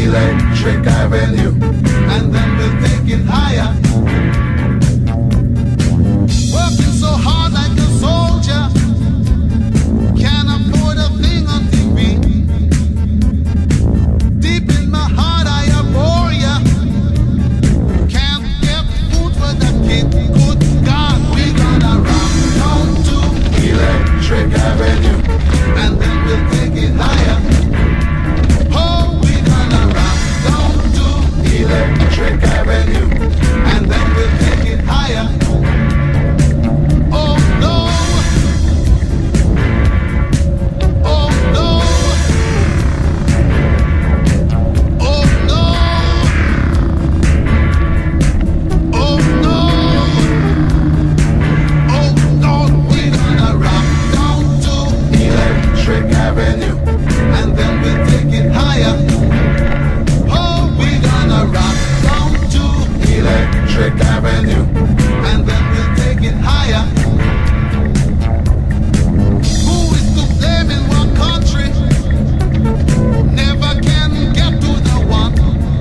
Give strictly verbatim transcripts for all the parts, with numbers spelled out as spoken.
Electric Avenue, and then we'll take it higher. Working so hard like a soldier, can't afford a thing on T V. Deep in my heart I abhor ya, can't get food for the kid. Good God, we gonna rock down to Electric Avenue, and then we'll take it higher. Oh, we gonna rock down to Electric Avenue, and then we'll take it higher. Oh no, oh no, oh no, oh no, oh no, we gonna rock down to Electric Avenue, and then we'll take it higher. Oh, we gonna rock down to Electric Avenue, and then we'll take it higher. Who is to blame in what country? Never can get to the one.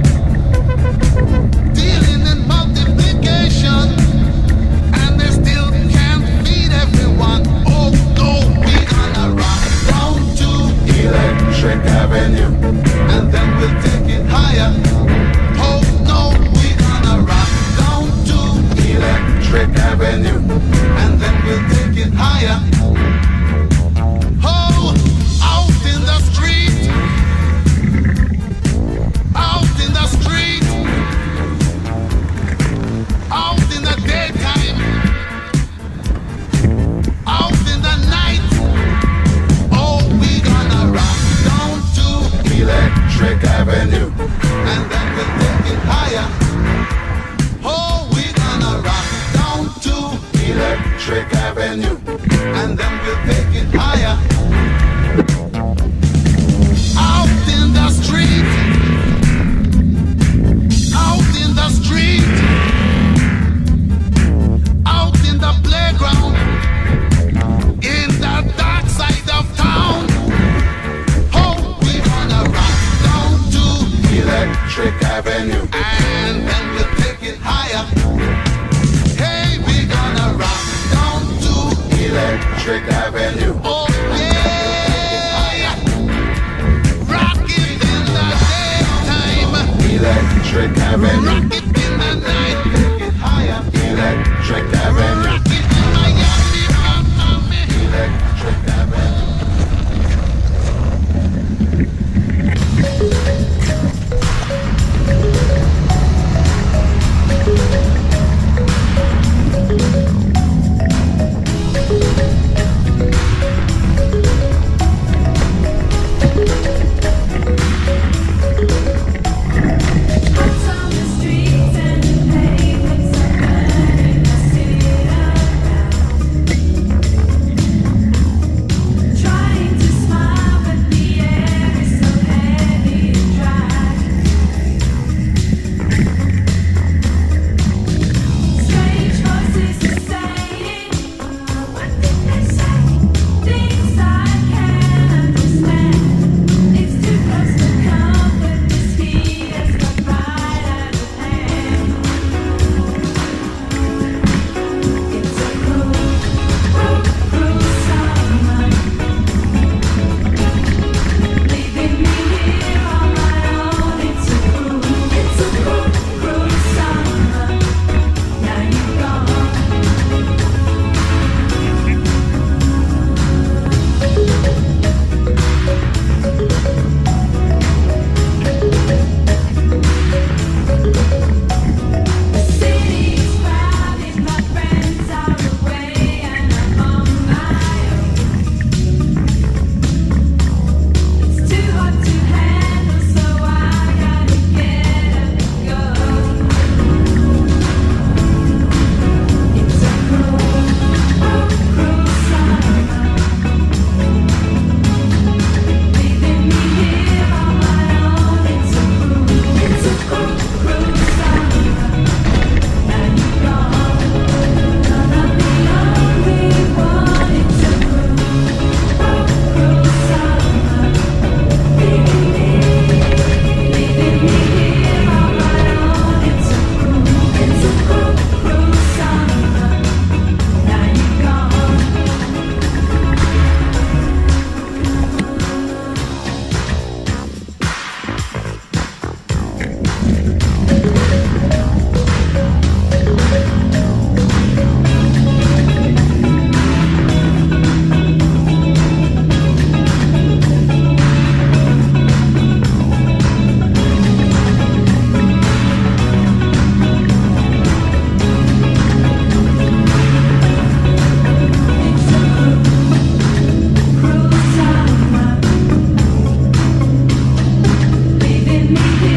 Dealing in multiplication, and they still can't feed everyone. Oh no, we gonna rock down to Electric Avenue, and then we'll take it higher. Oh no, we gonna rock down to Electric Avenue, and then we'll take it higher. Oh, out in the street, out in the street, out in the daytime, out in the night. Oh, we gonna rock down to Electric Avenue, and then we'll take it higher. Oh, we gonna rock down to Electric Avenue, and then we'll take it higher. Out in the street, out in the street, out in the playground, in the dark side of town. Oh, we gonna rock down to Electric Avenue, and then we'll take it higher. Hey, we gonna rock down to Electric Avenue. Oh yeah, rock it in the daytime, Electric Avenue. Rock it in the night, take it higher, Electric Avenue. Rock it in Miami, Miami, Electric Avenue. On the streets. me.